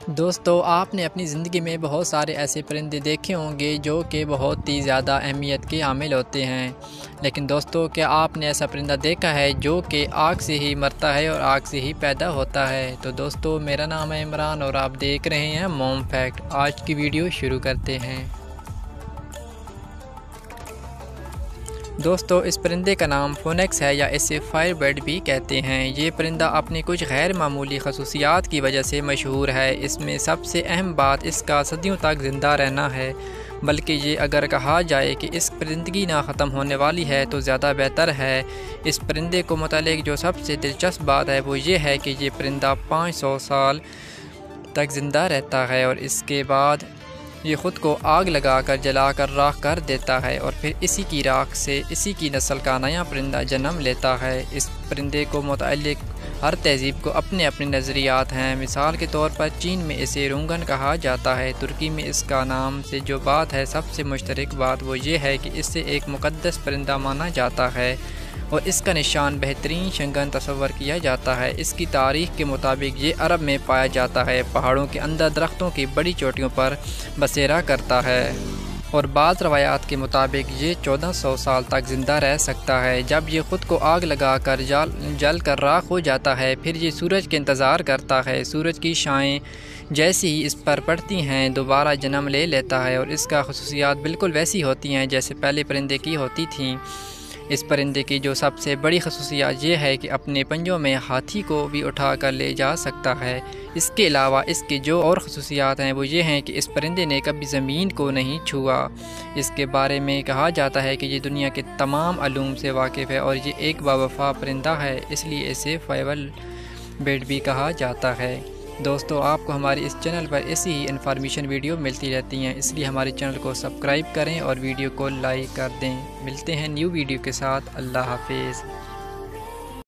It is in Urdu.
دوستو آپ نے اپنی زندگی میں بہت سارے ایسے پرندے دیکھے ہوں گے جو کہ بہت ہی زیادہ اہمیت کے حامل ہوتے ہیں، لیکن دوستو کیا آپ نے ایسا پرندہ دیکھا ہے جو کہ آگ سے ہی مرتا ہے اور آگ سے ہی پیدا ہوتا ہے؟ تو دوستو میرا نام ہے عمران اور آپ دیکھ رہے ہیں موم فیکٹ۔ آج کی ویڈیو شروع کرتے ہیں۔ دوستو اس پرندے کا نام فونکس ہے یا اسے فائر برڈ بھی کہتے ہیں۔ یہ پرندہ اپنی کچھ غیر معمولی خصوصیات کی وجہ سے مشہور ہے۔ اس میں سب سے اہم بات اس کا صدیوں تک زندہ رہنا ہے، بلکہ یہ اگر کہا جائے کہ اس پرندگی نہ ختم ہونے والی ہے تو زیادہ بہتر ہے۔ اس پرندے کو متعلق جو سب سے دلچسپ بات ہے وہ یہ ہے کہ یہ پرندہ 500 سال تک زندہ رہتا ہے اور اس کے بعد یہ خود کو آگ لگا کر جلا کر راکھ کر دیتا ہے اور پھر اسی کی راکھ سے اسی کی نسل کا نیا پرندہ جنم لیتا ہے۔ اس پرندے کو متعلق ہر تہذیب کو اپنے اپنے نظریات ہیں۔ مثال کے طور پر چین میں اسے رونگن کہا جاتا ہے، ترکی میں اس کا نام سے جو بات ہے سب سے مشترک بات وہ یہ ہے کہ اسے ایک مقدس پرندہ مانا جاتا ہے اور اس کا نشان بہترین شنگن تصور کیا جاتا ہے۔ اس کی تاریخ کے مطابق یہ عرب میں پایا جاتا ہے، پہاڑوں کے اندر درختوں کی بڑی چوٹیوں پر بسیرا کرتا ہے اور بعض روایات کے مطابق یہ 1400 سال تک زندہ رہ سکتا ہے۔ جب یہ خود کو آگ لگا کر جل کر راکھ ہو جاتا ہے پھر یہ سورج کے انتظار کرتا ہے۔ سورج کی شعاعیں جیسی ہی اس پر پڑتی ہیں دوبارہ جنم لے لیتا ہے اور اس کا خصوصیات بالکل ویسی ہوتی ہیں جیسے پہلے پرندے کی ہوتی تھیں۔ اس پرندے کی جو سب سے بڑی خصوصیات یہ ہے کہ اپنے پنجوں میں ہاتھی کو بھی اٹھا کر لے جا سکتا ہے۔ اس کے علاوہ اس کی جو اور خصوصیات ہیں وہ یہ ہیں کہ اس پرندے نے کبھی زمین کو نہیں چھوا۔ اس کے بارے میں کہا جاتا ہے کہ یہ دنیا کے تمام علوم سے واقف ہے اور یہ ایک باوفا پرندہ ہے، اس لیے اسے فائر برڈ بھی کہا جاتا ہے۔ دوستو آپ کو ہماری اس چینل پر ایسی ہی انفارمیشن ویڈیو ملتی رہتی ہیں، اس لیے ہمارے چینل کو سبسکرائب کریں اور ویڈیو کو لائک کر دیں۔ ملتے ہیں نیو ویڈیو کے ساتھ۔ اللہ حافظ۔